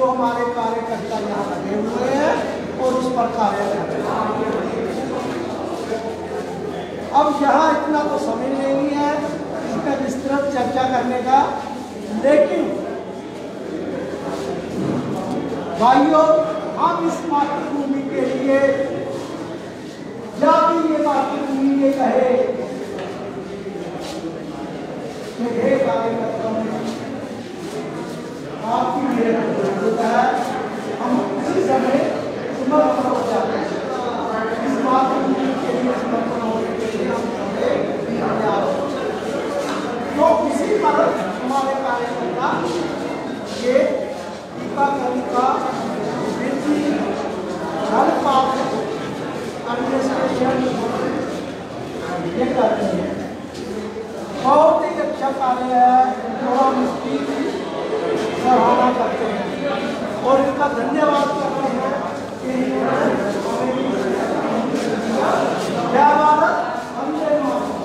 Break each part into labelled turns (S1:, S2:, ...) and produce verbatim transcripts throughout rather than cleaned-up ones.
S1: जो हमारे कार्यकर्ता यहाँ लगे हुए हैं और उस पर कार्य कर रहे हैं। अब यहाँ इतना तो समय नहीं है इसका विस्तृत चर्चा करने का, लेकिन भाइयों हम इस मातृभूमि के लिए या भी ये मातृभूमि ये कहे कि हे कार्यकर्ताओं आपकी मेरे जरूरत है, हम इसी समय समर्पण हो जाते हैं इस मातृभूमि के लिए, समर्पण होने के लिए हम तो इसी पर हमारे कार्यकर्ता ये टीकाकरण का वृद्धि हर पाप एडमिनिस्ट्रेशन ये करते हैं। बहुत ही अच्छा कार्य है जो हम इसकी सराहना करते हैं और इसका धन्यवाद करते हैं कि क्या भारत हमसे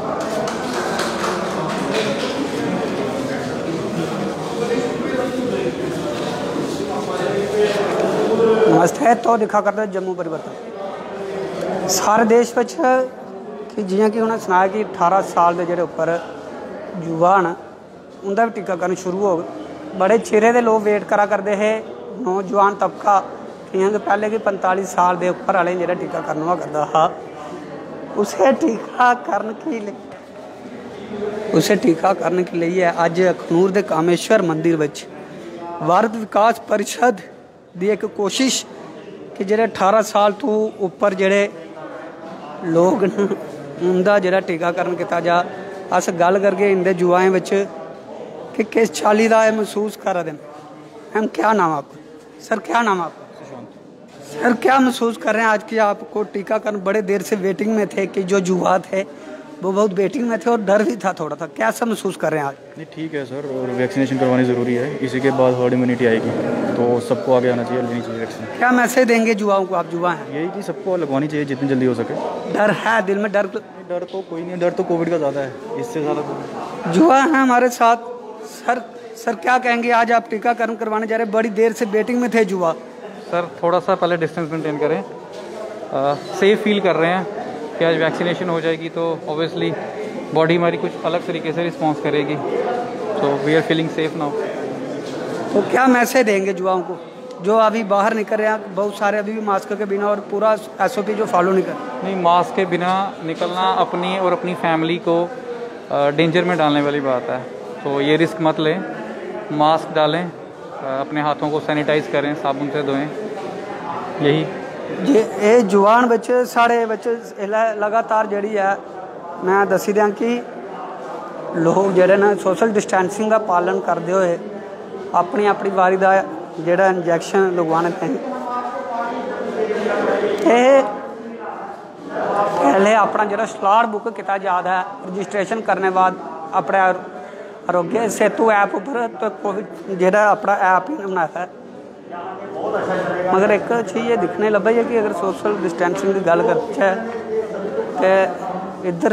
S2: नमस्ते। तो दिखा करते जम्मू परिवर्तन सारे देश में कि जियां कि उन्हें सुनाया कि अठारह साल के जोड़े उपर युवा न उनका भी टीकाकरण शुरू हो गया। बड़े चिरे के लोग वेट करा करते हैं, नौजवान तबका क्योंकि कि पहले कि पैंतालीस साल के उपर वाले जो टीकाकरण हुआ करता था उसे टीकाकरण की उसे टीकाकरण के लिए अज अखनूर के कामेश्वर मंदिर में भारत विकास परिषद की एक कोशिश कि जो अठारह साल तो उपर जोड़े लोग न उनका जो टीकाकरण किया जा। अस गल करके इनके युवाएं बच्च कि किस चाली का महसूस कर रहे हैं। हम क्या नाम आपका सर, क्या नाम आपका सर, क्या महसूस कर रहे हैं आज कि आपको टीकाकरण बड़े देर से वेटिंग में थे कि जो युवा थे वो बहुत वेटिंग में थे और डर भी था थोड़ा सा, कैसा महसूस कर रहे हैं आज?
S3: नहीं ठीक है सर, और वैक्सीनेशन करवानी ज़रूरी है, इसी के बाद हर्ड इम्यूनिटी आएगी तो सबको आगे आना चाहिए, लेनी चाहिए वैक्सीन।
S2: क्या मैसेज देंगे युवाओं को? आप युवा हैं,
S3: यही कि सबको लगवानी चाहिए जितनी जल्दी हो सके।
S2: डर है दिल में? डर
S3: डर तो कोई नहीं, डर तो कोविड का ज़्यादा है, इससे ज़्यादा
S2: युवा हैं हमारे साथ। सर सर क्या कहेंगे, आज आप टीकाकरण करवाने जा रहे हैं, बड़ी देर से वेटिंग में थे युवा।
S4: सर थोड़ा सा पहले डिस्टेंस मेंटेन करें, सेफ फील कर रहे हैं कि आज वैक्सीनेशन हो जाएगी तो ऑब्वियसली बॉडी हमारी कुछ अलग तरीके से रिस्पॉन्स करेगी, तो we are feeling safe now.
S2: तो क्या मैसेज देंगे युवाओं को जो अभी बाहर निकल रहे हैं, बहुत सारे अभी भी मास्क के बिना और पूरा एस ओ पी जो फॉलो नहीं कर?
S4: नहीं, मास्क के बिना निकलना अपनी और अपनी फैमिली को डेंजर में डालने वाली बात है, तो ये रिस्क मत लें, मास्क डालें, अपने हाथों को सैनिटाइज करें, साबुन से धोएं, यही
S2: ये ये जवान बच्चे साढ़े बच्चे लगातार जड़ी है मैं दसी दें कि लोग जोड़े ना सोशल डिस्टेंसिंग का पालन करते हुए अपनी अपनी बारी का जोड़ा इंजैक्शन लगवाने थे। पहले अपना जो स्लॉट बुक किया जाता है रजिस्ट्रेशन करने बाद अपने आरोग्य सेतु ऐप पर तो कोविड जो अपना ऐप ही बनाया है, मगर एक चीज़ ये दिखने लगा है कि अगर सोशल डिस्टेंसिंग की गल करते तो इधर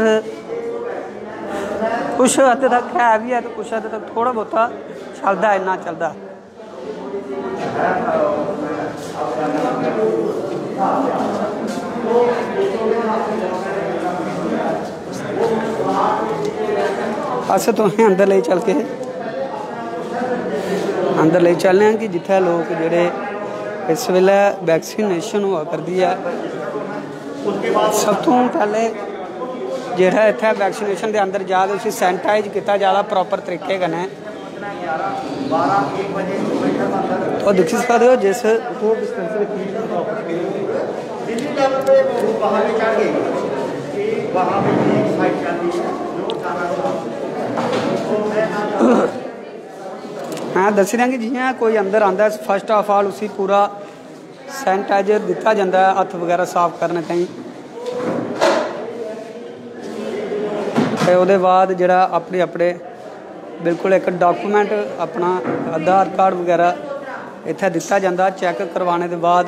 S2: कुछ हद तक है भी है तो कुछ हद तक थोड़ा बहुता चलता है, इन्ना चलता। अस तो अंदर ले चल के अंदर ले चलने कि जिथे लोग जोड़े इस वेले वैक्सीनेशन हुआ करती है। सब तो पहले जोड़ा इतना वैक्सीनेशन के अंदर जाके उसे सैनिटाइज किया जाता प्रॉपर तरीके कन्नै, तो दिखी सकते हो जिस मैं दसी दें कि जियां कोई अंदर आता फस्ट ऑफ ऑल उसी पूरा सैनिटाइजर दिता जाता है हथ वगैरह साफ करने ताईं, ते ओहदे बाद जिहड़ा अपने अपने बिल्कुल एक डॉक्यूमेंट अपना आधार कार्ड वगैरह इत्थे दिता जाता चैक करवाने के बाद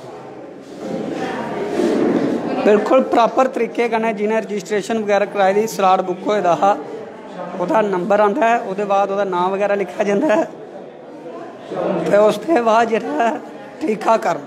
S2: बिल्कुल प्रॉपर तरीके कन्नै जिन्हें रजिस्ट्रेशन वगैरह कराई दी स्लॉट बुक होए दा हा ओहदा नंबर आंदा है, उसदे बाद ओहदा नाम वगैरह लिखा जाता है, ਤੇ ਉਸ ਤੋਂ ਬਾਅਦ ਜਿਹੜਾ ਟੀਕਾਕਰਨ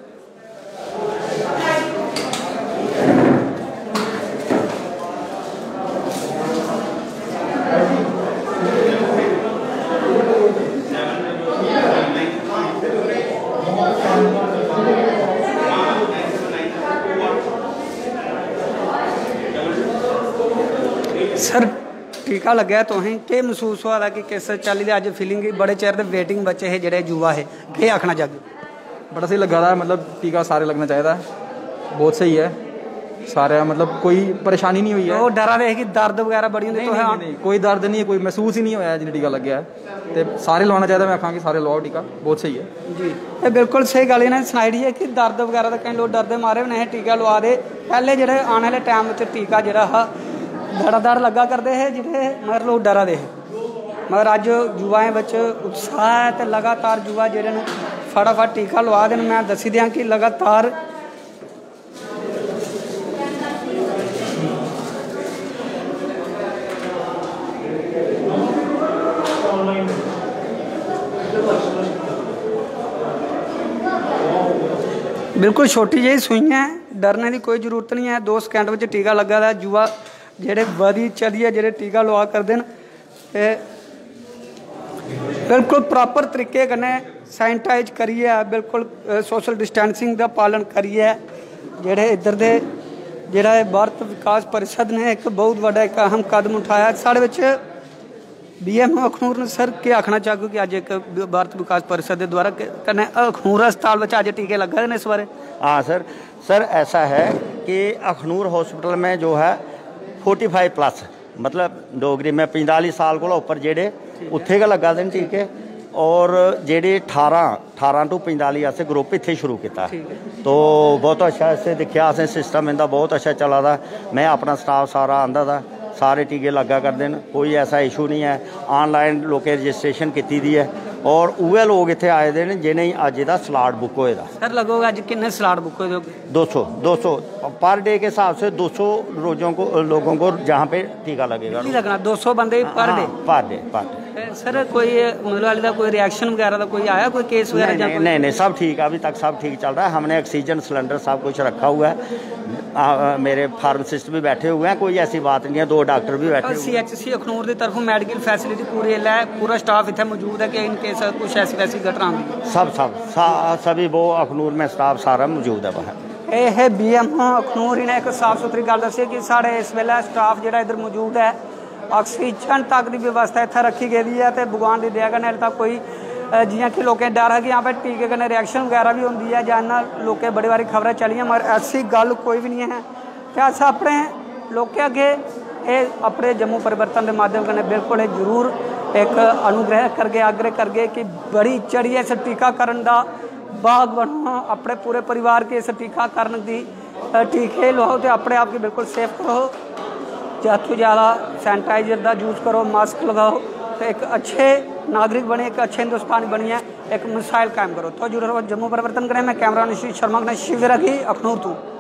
S2: सर टीका लग्या तुसें के महसूस हुआ था कि किस चाली की अज फीलिंग बड़े चेर दे वेटिंग बच्चे है जेडे युवा है के आखना चाहते
S3: बड़ा सही लगा रहा है, मतलब टीका सारे लगना चाहिए, बहुत सही है सारे, मतलब कोई परेशानी नहीं हुई है।
S2: वो डरा रहे कि दर्द वगैरह बड़ी होंदी
S3: नहीं,
S2: तो
S3: नहीं,
S2: है
S3: नहीं, नहीं, कोई दर्द नहीं है, कोई महसूस ही नहीं होया जिन्हें टीका लग गया है, तो सारे लवाना चाहिए। मैं आखा कि सारे लवाओ टीका, बहुत सही है
S2: जी। ये बिल्कुल सही गल इन्हें सुनाई है कि दर्द वगैरह तो कई लोग डरते मारे भी नहीं टीका लवा दे। पहले जो आने वाले टाइम में टीका जो धड़ाधड़ लगा करते हैं जिन्हें मगर लोग डरा दे, मगर अज युवाएं बच्च उत्साह है तो लगातार युवा जो फटाफट टीका लवा देन। मैं दसी दियाँ कि लगातार बिल्कुल छोटी जी सुई है, डरने की कोई जरूरत नहीं है। दो सैकेंड में टीका लगा था। युवा जेडे बधी चलिए जेडे टीका लवा करते हैं ते बिल्कुल प्रॉपर तरीके कन्नै सैनिटाइज करिए, बिल्कुल सोशल डिस्टेंसिंग का पालन करिए। जेडे इधर दे जेड़ा भारत विकास परिषद ने एक बहुत बड़ा एक अहम कदम उठाया साढ़े विच बी एम अखनूर ने। सर क्या आखना चाहोगे कि अज एक भारत विकास परिषद के द्वारा कन्नै अखनूर अस्पताल में अज टीके लगे हैं इस बारे?
S5: हाँ सर, सर ऐसा है कि अखनूर हॉस्पिटल में जो है फोर्टी फाइव प्लस मतलब डोगरी में पैंतालीस साल को ऊपर जेडे उत्थे का लगा देन टीके, और जेडे अठारह अठारह टू पैंताली ऐसे ग्रुप इत्थे शुरू किया। तो बहुत अच्छा ऐसे दिखा असें सिस्टम इनका बहुत अच्छा चला था। मैं अपना स्टाफ सारा आंदा था, सारे टीके लगा कर देन, कोई ऐसा इशू नहीं है। ऑनलाइन लोकें रजिस्ट्रेशन की दी है और उहे लोग इत्थे आए दे ने जिन्हें अज दा स्लाट बुक होए दा।
S2: सर लगोगे अज कितने स्लाट बुक होए?
S5: दो सौ दो सौ पर डे के हिसाब से दो सौ रोजों को लोगों को जहाँ पे टीका लगेगा।
S2: नहीं लगना दो सौ बंदे per day?
S5: Per day per day.
S2: Sir कोई मतलब का कोई रिएक्शन वगैरह का कोई आया, कोई केस वगैरह?
S5: नहीं, नहीं, नहीं नहीं सब ठीक है, अभी तक सब ठीक चल रहा है। हमने ऑक्सीजन सिलेंडर सब कुछ रखा हुआ है। आ, मेरे फार्मासिस्ट भी बैठे हुए हैं, कोई ऐसी बात नहीं है, दो डॉक्टर भी बैठे हुए हैं।
S2: सी एच सी अखनूर की तरफ मेडिकल फैसिलिटी पूरी है, पूरा स्टाफ इतना मौजूद है कि इन केस कुछ ऐसी वैसी घटना होगी?
S5: सब सब सभी वो अखनूर में स्टाफ सारा मौजूद है वहाँ।
S2: यह बी एम अखनूर ने एक साफ सुथरी गल दसी कि साढ़े इस वेले स्टाफ जो इधर मौजूद है, ऑक्सीजन तक की व्यवस्था इतना रखी गई है। तो भगवान की दया कन्नै तक कोई जियां कि लोकें डर है कि यहाँ पर टीके कन्नै रिएक्शन वगैरह भी होंगी है, जां लोकें बड़ी बारी खबरें चलियां, मगर ऐसी गल कोई भी नहीं है। तो अस अपने लोकें अगे ये अपने जम्मू परिवर्तन के माध्यम कन्नै बिल्कुल जरूर एक अनुग्रह करगे आग्रह करगे कि बड़ी चढ़िए इस टीकाकरण का भाग बनो, अपने पूरे परिवार के इस टीकाकरण की टीके लवाओ तो अपने आप की बिल्कुल सेफ करो। ज़्यादा तो ज़्यादा सैनिटाइजर का यूज़ करो, मास्क लगाओ, तो एक अच्छे नागरिक बने, एक अच्छे हिंदुस्तानी बनिए, एक मिसाइल कायम करो। तो जुड़े रहो जम्मू परिवर्तन करें। मैं कैमरा निश्चित शर्मा ने शिविर रखी अखनूर तू।